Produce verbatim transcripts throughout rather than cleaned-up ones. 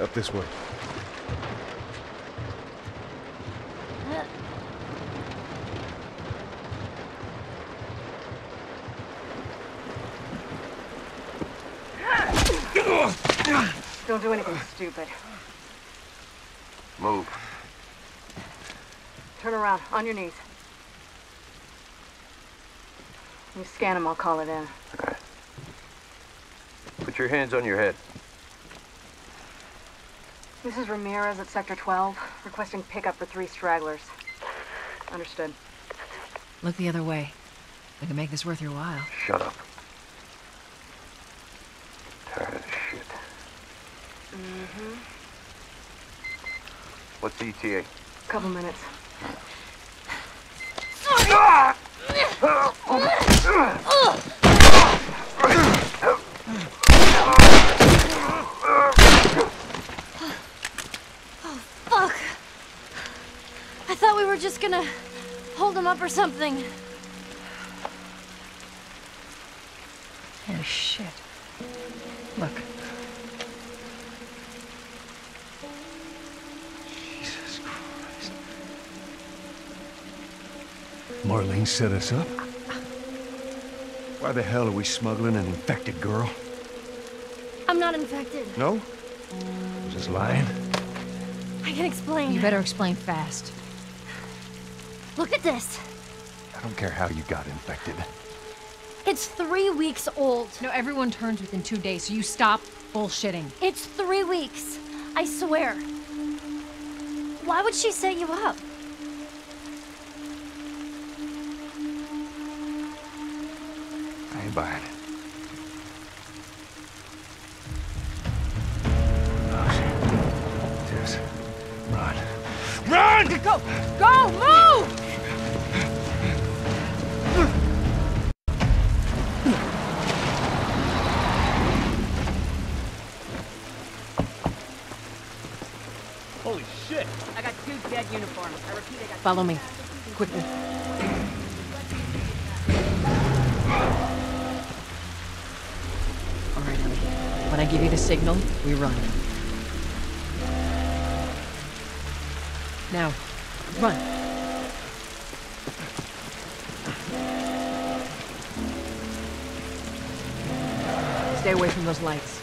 Up this way. Don't do anything stupid. Move. Turn around, on your knees. When you scan him, I'll call it in. Okay. Put your hands on your head. This is Ramirez at Sector twelve, requesting pickup for three stragglers. Understood. Look the other way. We can make this worth your while. Shut up. Tired of this shit. Mm-hmm. What's the E T A? Couple minutes. Oh, fuck. I thought we were just gonna hold him up or something. Oh, shit. Look. Jesus Christ. Marlene set us up? Why the hell are we smuggling an infected girl? I'm not infected. No? Just lying? I can explain. You better explain fast. Look at this. I don't care how you got infected. It's three weeks old. No, everyone turns within two days, so you stop bullshitting. It's three weeks. I swear. Why would she set you up? I ain't buying it. Oh, shit. Tess, run. Run! Go! Go! Move! Holy shit! I got two dead uniforms. I repeat, I got... Follow me. Quickly. All right, honey. When I give you the signal, we run. Now, run. Stay away from those lights.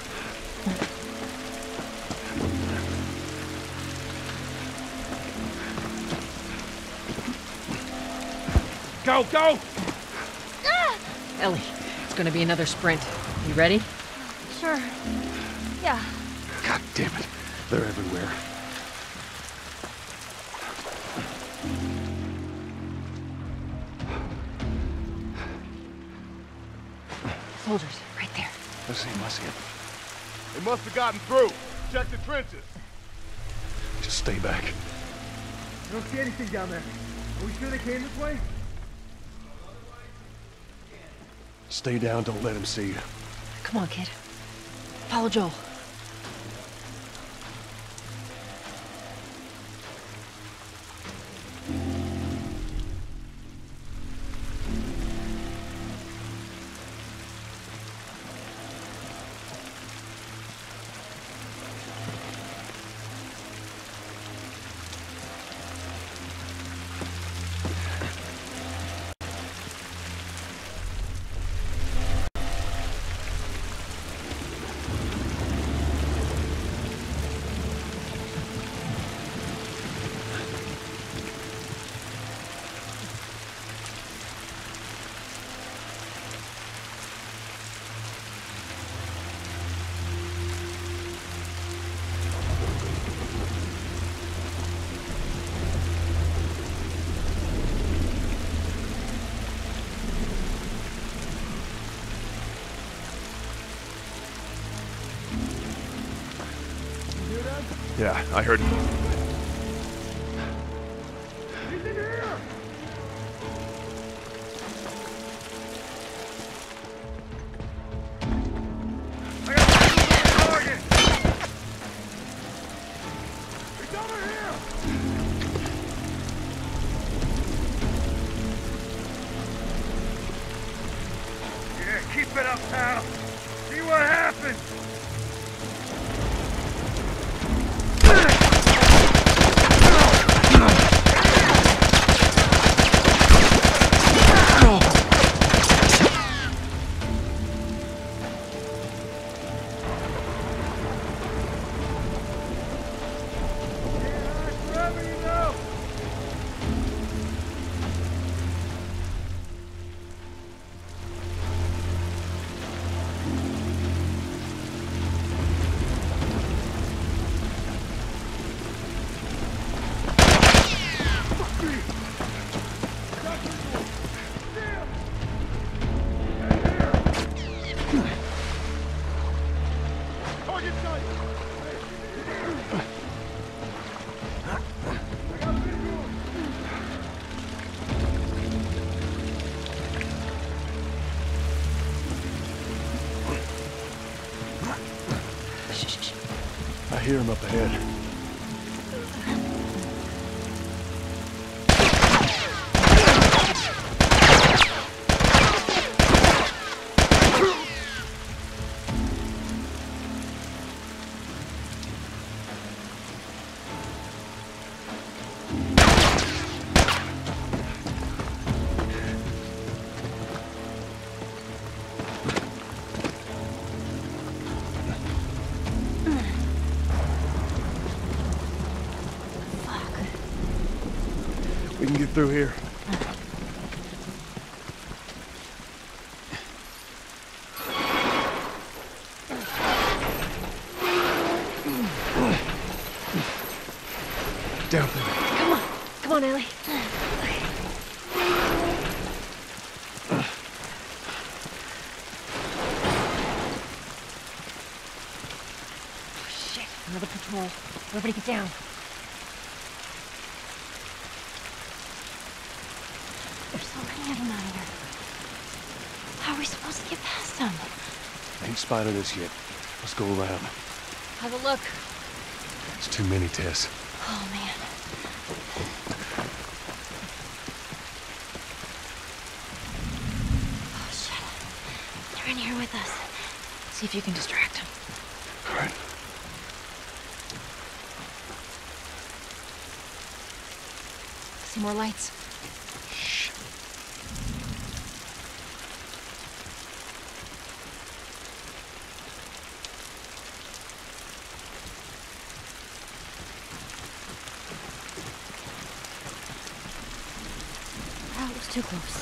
Go, go! Ellie, it's gonna be another sprint. You ready? Sure. Yeah. God damn it. They're everywhere. Soldiers, right there. Let's see him, I see him. They must have gotten through. Check the trenches. Just stay back. I don't see anything down there. Are we sure they came this way? Stay down, don't let him see you. Come on, kid. Follow Joel. Yeah, I heard him. He's in here! I got a target! He's over here! Yeah, keep it up, pal. See what happens. hear him up ahead. We can get through here. Down there. Come on. Come on, Ellie. Oh, shit. Another patrol. Everybody get down. There's so many of them out here. How are we supposed to get past them? Ain't spotted us yet. Let's go around. How's it look? It's too many, Tess. Oh, man. Oh, shit. They're in here with us. See if you can distract them. All right. See more lights? Shh. That was too close.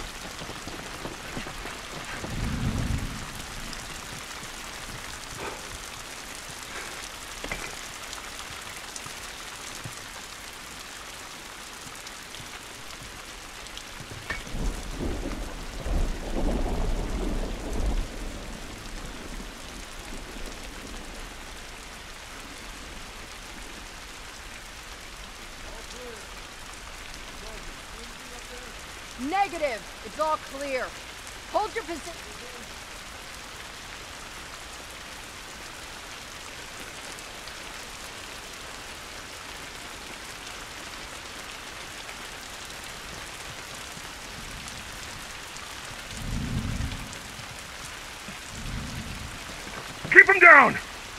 Negative. It's all clear. Hold your position. Keep him down!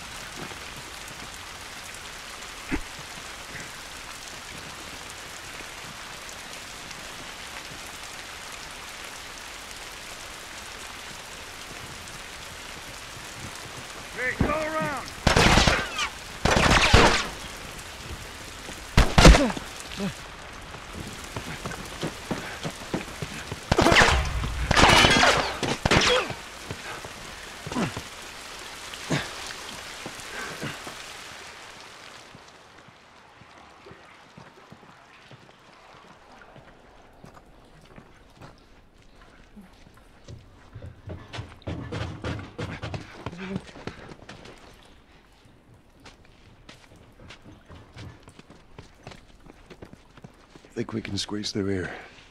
Hey, go around! Think we can squeeze through here.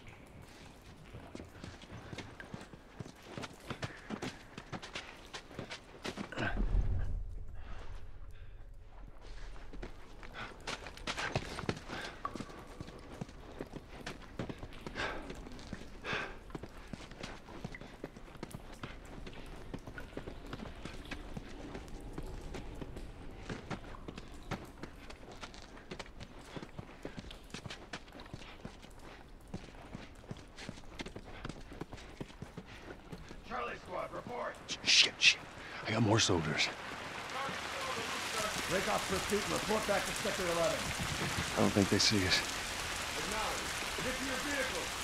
Charlie Squad, report! Shit, shit. I got more soldiers. Break off pursuit and report back to Sector eleven. I don't think they see us. Acknowledge. Get to your vehicle.